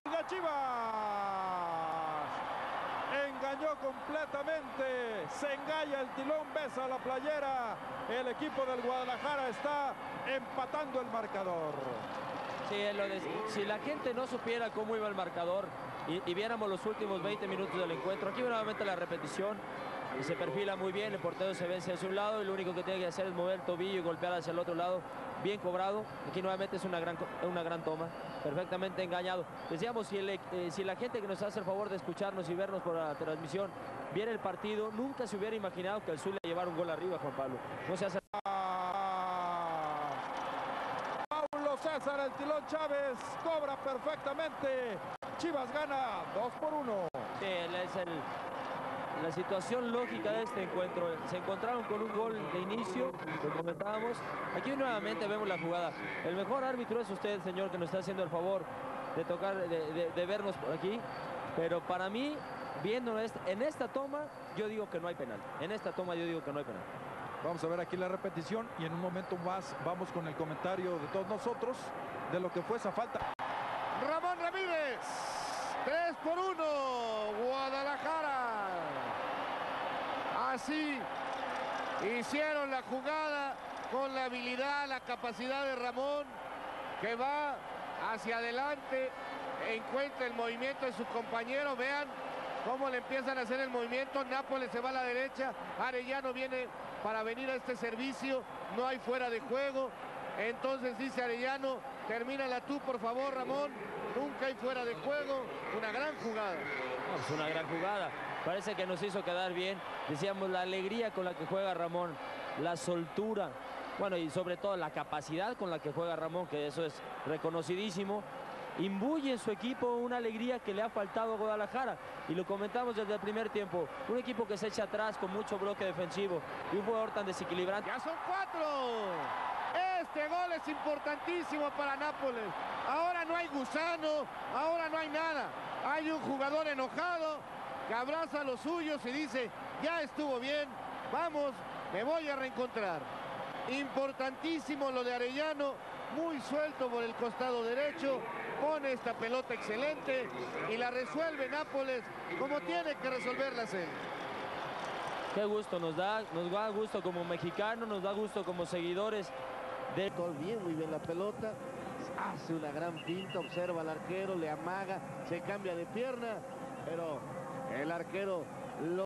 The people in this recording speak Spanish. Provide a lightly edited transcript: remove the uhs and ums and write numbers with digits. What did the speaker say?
La Chivas engañó completamente, se engalla el tilón, besa la playera. El equipo del Guadalajara está empatando el marcador. Sí, si la gente no supiera cómo iba el marcador y viéramos los últimos 20 minutos del encuentro, aquí nuevamente la repetición y se perfila muy bien, el portero se vence hacia un lado y lo único que tiene que hacer es mover el tobillo y golpear hacia el otro lado, bien cobrado. Aquí nuevamente es una gran toma, perfectamente engañado. Decíamos, si la gente que nos hace el favor de escucharnos y vernos por la transmisión viera el partido, nunca se hubiera imaginado que el Zulia llevara un gol arriba, Juan Pablo. No se hace... Paulo César, el tilón Chávez, cobra perfectamente. Chivas gana 2-1. Sí, la situación lógica de este encuentro. Se encontraron con un gol de inicio, lo comentábamos. Aquí nuevamente vemos la jugada. El mejor árbitro es usted, señor, que nos está haciendo el favor de tocar, de vernos por aquí. Pero para mí, viendo en esta toma, yo digo que no hay penal. En esta toma yo digo que no hay penal. Vamos a ver aquí la repetición y en un momento más vamos con el comentario de todos nosotros de lo que fue esa falta. Ramón Ramírez, 3-1, Guadalajara. Así hicieron la jugada con la habilidad, la capacidad de Ramón, que va hacia adelante, encuentra el movimiento de su compañero. Vean cómo le empiezan a hacer el movimiento. Nápoles se va a la derecha, Arellano viene para venir a este servicio, no hay fuera de juego. Entonces dice Arellano, termínala tú por favor, Ramón, nunca hay fuera de juego. Una gran jugada. No, es una gran jugada, parece que nos hizo quedar bien. Decíamos, la alegría con la que juega Ramón, la soltura, bueno, y sobre todo la capacidad con la que juega Ramón, que eso es reconocidísimo. Imbuye en su equipo una alegría que le ha faltado a Guadalajara, y lo comentamos desde el primer tiempo. Un equipo que se echa atrás con mucho bloque defensivo y un jugador tan desequilibrante. Ya son 4. Este gol es importantísimo para Nápoles. Ahora no hay gusano, ahora no hay nada. Hay un jugador enojado que abraza a los suyos y dice, ya estuvo bien, vamos, me voy a reencontrar. Importantísimo lo de Arellano, muy suelto por el costado derecho, pone esta pelota excelente y la resuelve Nápoles como tiene que resolverla él. Qué gusto nos da gusto como mexicano, nos da gusto como seguidores de... Muy bien la pelota, hace una gran pinta, observa al arquero, le amaga, se cambia de pierna, pero el arquero lo